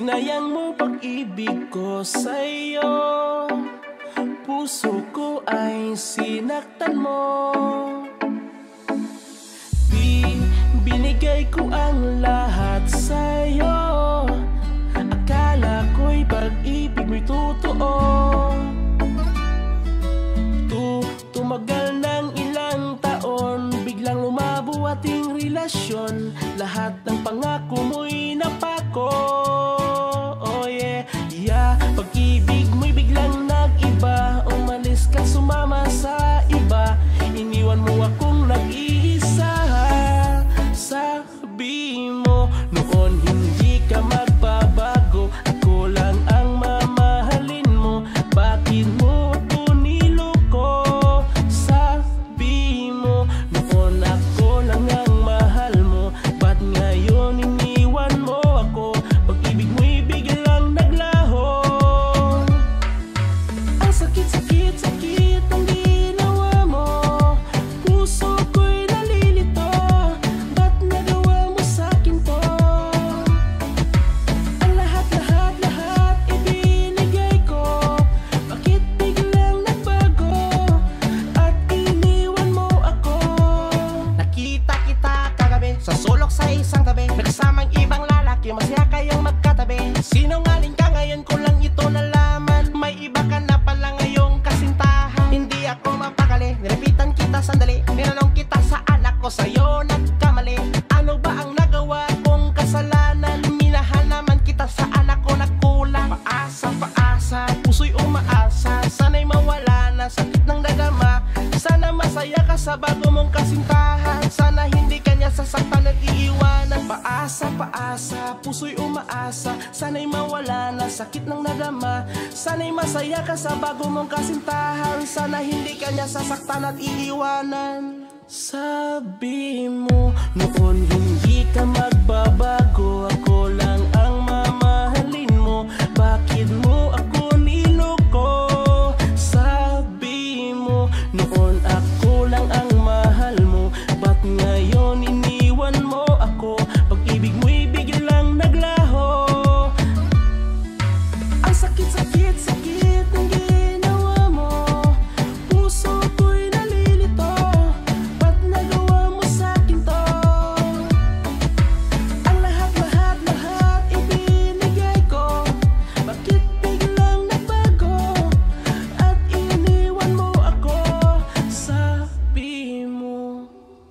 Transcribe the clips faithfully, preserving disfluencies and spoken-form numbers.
Sinayang mo pag-ibig ko sa'yo, puso ko ay sinaktan mo. Di binigay ko ang lahat sa'yo, akala ko'y pag-ibig mo'y totoo. Tu Tumagal ng ilang taon, biglang lumabo ating relasyon. Lahat ng pangako mo'y napako. Oh yeah, yeah. Pag-ibig mo'y biglang nag-iba, umalis ka sumama sa iba. Iniwan mo akong nag-iisa. Sabi mo noon hindi ka magbabago, ako lang ang mamahalin mo. Bakit mo ako niloko? Sabi mo noon ako lang ang mahal mo, ba't ngayon iniwan mo ako? Pag-ibig mo'y biglang naglaho. Ang sakit-sakit, sakit ang ginawa mo. Puso ko'y nalilito, ba't nagawa mo sa'kin to? Ang lahat-lahat, lahat ibinigay ko, bakit biglang nagbago at iniwan mo ako? Nakita kita kagabi sa sulok sa isang tabi, may kasamang ibang lalaki, masaya kayong magkatabi. Sinungaling ka, ngayon ko lang ito nalaman, may iba ka na pala ngayong kasintahan. Hindi ako mapakali, nirepitan kita sandali, tinanong kita sa anak ko, sa'yo nagkamali. Ano ba ang nagawa kong kasalanan? Minahal naman kita sa anak ko na kulang. Paasa, paasa, puso'y umaasa, sana'y mawala na sakit ng dadama. Sana masaya ka sa bago mong kasintahan, sana hindi kanya sasaktan at iiwanan. Paasa, paasa, puso'y umaasa, sana'y mawala na sakit ng nadama. Sana'y masaya ka sa bago mong kasintahan, sana hindi kanya sasaktan at iiwanan. Sabi mo noon hindi ka magbabago, ako lang ang mamahalin mo. Bakit mo ako niloko? Sabi mo noon ako lang ang mahal mo, ba't ngayon iniwan mo ako? Pag-ibig mo'y biglang naglaho. Ang sakit-sakit, sakit ng ginawa mo. Puso ko'y nalilito, ba't nagawa mo sa'kin to? Ang lahat-lahat, lahat ibinigay ko, bakit biglang nagbago at iniwan mo ako? Sabi mo.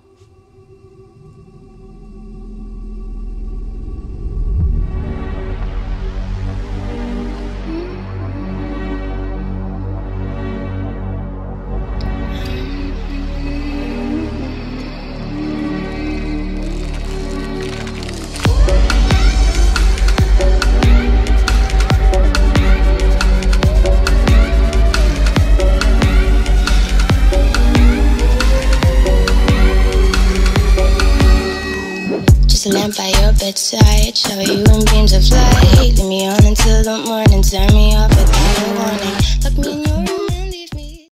Just a lamp by your bedside, shower you in beams of light. Leave me on until the morning, turn me off at